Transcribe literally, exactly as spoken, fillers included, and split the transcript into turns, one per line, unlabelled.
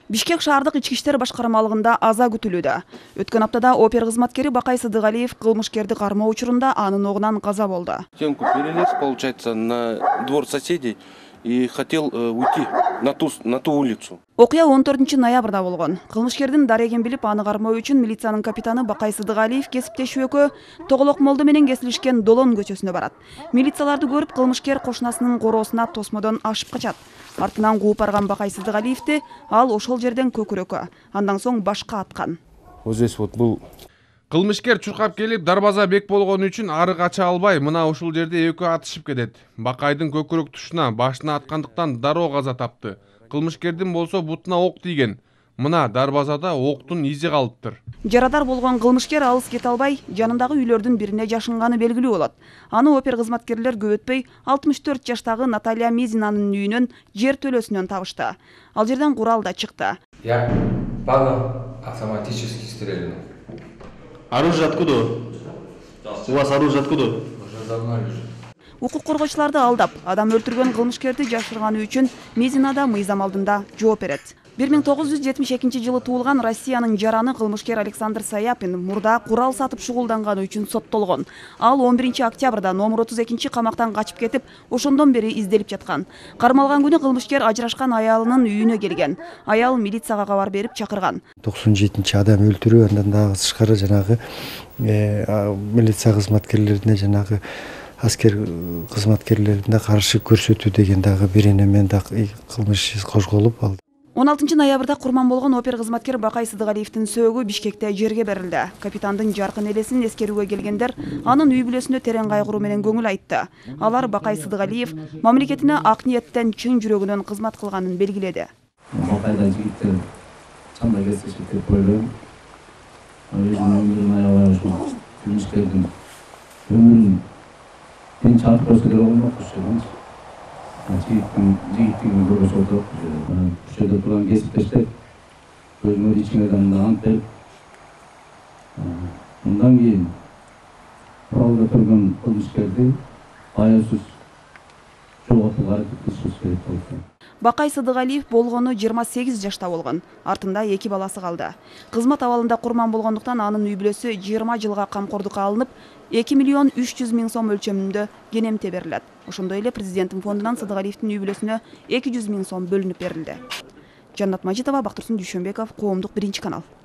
Бишкек шаардык ички иштер башкармалыгында аза күтүлүүдө. Өткөн аптада опер кызматкери Бакай Сыдыгалиев кылмышкерди кармоо учурунда анын огунан каза болду.
Темку перелез, получается, на двор соседей и хотел уйти на ту, на ту улицу.
Окуя он төртүнчү ноябрда болгон. Кылмышкердин дарегин билип, аны кармоо үчүн милициянын капитаны Бакай Сыдыгалиев кесиптеши экөө Тоголок молду менен кесилишкен Долон көчөсүнө барат. Милицияларды көрүп, кылмышкер кошунасынын короосуна тосмодон ашып качат. Артынан кууп барган Бакай Сыдыгалиевди ал ошол жерден көкүрөккө, андан соң башка аткан.
Вот здесь вот был.
Кылмышкер чуркап келип, дарбаза бек болгон үчүн ары кача албай, мына ушул жерде экөө атышып кетет. Бакайдын көкүрөк тушуна, башына аткандыктан дароо каза тапты. Кылмышкердин болсо бутуна ок тийген. Мына дарбазада октун изи калыптыр.
Жарадар болгон кылмышкер алыс кете албай, жанындагы үйлөрдүн бирине жашынганы белгилүү болот. Аны опер кызматкерлер көп өтпөй алтымыш төрт жаштагы Наталья Мизинанын үйүнөн жер төлөсүнөн табышты. Ал жерден курал да чыкты.
Я пала автоматически стрелял.
Оружие откуда? У вас оружие откуда?
Уже давно лежит.
Укук коргоочуларды алдап, адам өлтүргөн кылмышкерди жашырганы үчүн Мизинада мыйзам алдында жооп берет. бир миң тогуз жүз жетимиш экинчи жылы туулган Россиянын жараны кылмышкер Александр Саяпин мурда курал сатып шугулданганы үчүн соттолгон. Ал он биринчи октябрда номер отуз экинчи камактан качып кетип, ошондон бери изделип жаткан. Кармалган күнү кылмышкер ажырашкан аялынын үйүнө келген. Аял милицияга кабар берип чакырган.
токсон жетинчи адам өлтүрүү, андан дагы тышкары жанагы милиция кызматкерлерине, жанагы аскер кызматкерлерине каршы көрсөтүү деген дагы бир энемен дагы кылмыш иши козголуп алды.
он алтынчы ноябрда курман болгон опер кызматкер Бакай Сыдыгалиевдин сөөгү Бишкекте жерге берилди. Капитандын жаркын элесин эскерүүгө келгендер анын үй бүлөсүнө терең кайгыруу менен көңүл айтты. Алар Бакай Сыдыгалиев мамлекетине ак ниеттен чын жүрөгүнөн кызмат кылганын белгиледи.
Бакайдан жигиттер чамда кесишип деп ойлойм. Өзүнүн өмүрүн аябай ушул кылмышкердин өмүрүн тынч алып көрсө деле болмок ушул. Жигиттигин көргөзүп отуруп, ушул турган кесиптештер өзүмө ичиңерден ант берип, мындан кийин куралда көргөн кылмышкерди аясыз жоготууга аракет кылышыбыз керек болду.
Бакай Сыдыгалиев болгону жыйырма сегиз жашта болгон. Артында эки баласы калды. Кызмат абалында курман болгондуктан анын үй бүлөсү жыйырма жылга камкордукка алынып, эки миллион үч жүз миң сом өлчөмүндө кенемте берилет. Ошондой эле президенттин фондунан Сыдыгалиевдин үй бүлөсүнө эки жүз миң сом бөлүнүп берилди. Жаннат Мажитова, Бактурсун Дүйшөнбеков, Коомдук биринчи канал.